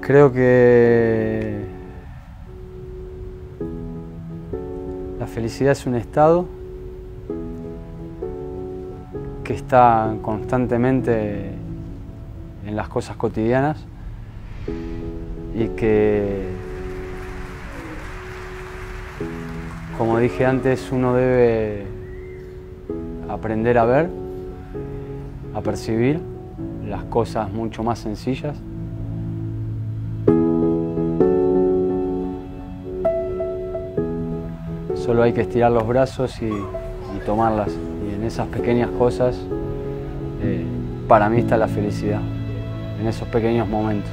Creo que la felicidad es un estado que está constantemente en las cosas cotidianas y que, como dije antes, uno debe aprender a ver, a percibir las cosas mucho más sencillas. Solo hay que estirar los brazos y tomarlas. Y en esas pequeñas cosas, para mí está la felicidad, en esos pequeños momentos.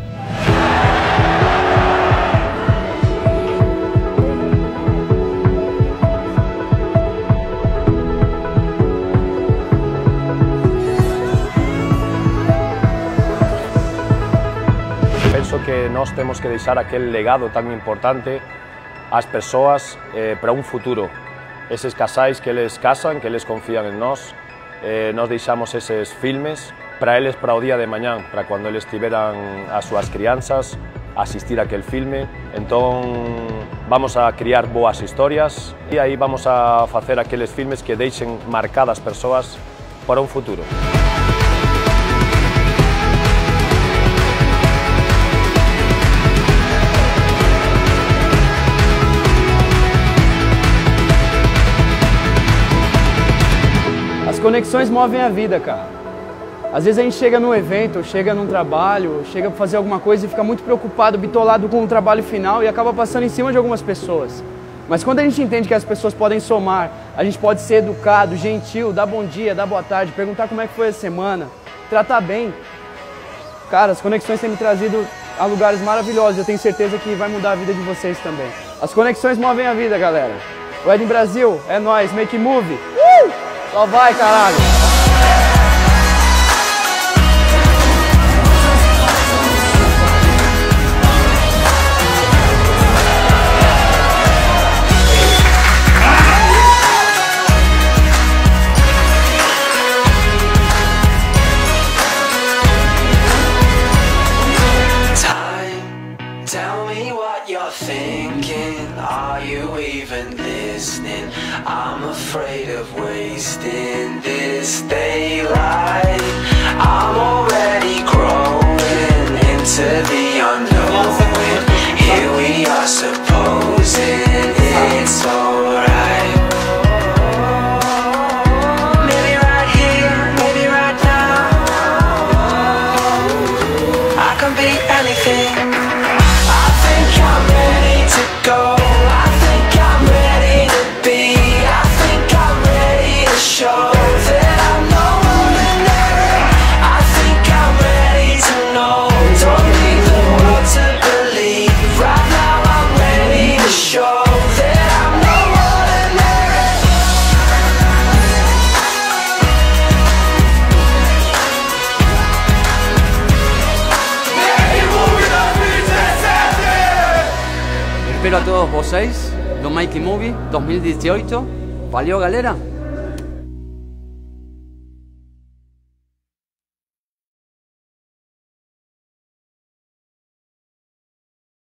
Penso que nós temos que deixar aquel legado tan importante ás persoas para un futuro. Eses casais que eles casan, que eles confían en nós, nós deixamos eses filmes para eles para o día de mañán, para cando eles tiveran as súas crianzas, asistir a aquel filme. Entón vamos a criar boas historias e aí vamos a facer aqueles filmes que deixen marcadas persoas para un futuro. As conexões movem a vida, cara. Às vezes a gente chega num evento, chega num trabalho, chega para fazer alguma coisa e fica muito preocupado, bitolado com o trabalho final e acaba passando em cima de algumas pessoas. Mas quando a gente entende que as pessoas podem somar, a gente pode ser educado, gentil, dar bom dia, dar boa tarde, perguntar como é que foi a semana, tratar bem. Cara, as conexões têm me trazido a lugares maravilhosos. Eu tenho certeza que vai mudar a vida de vocês também. As conexões movem a vida, galera. Wedding Brasil, é nóis, make move. Só vai, caralho! Tell me what you're thinking, are you even listening? I'm afraid of wasting this daylight. I'm already growing into the unknown. Here we are supposing it's alright. Maybe right here, maybe right now. I can be anything. I'm ready to go, I think I'm ready to be, I think I'm ready to show that I'm no ordinary. I think I'm ready to know, don't need the world to believe. Right now I'm ready to show that I'm no ordinary. Espero a todos vocês do Make Movie 2018. Valeu, galera!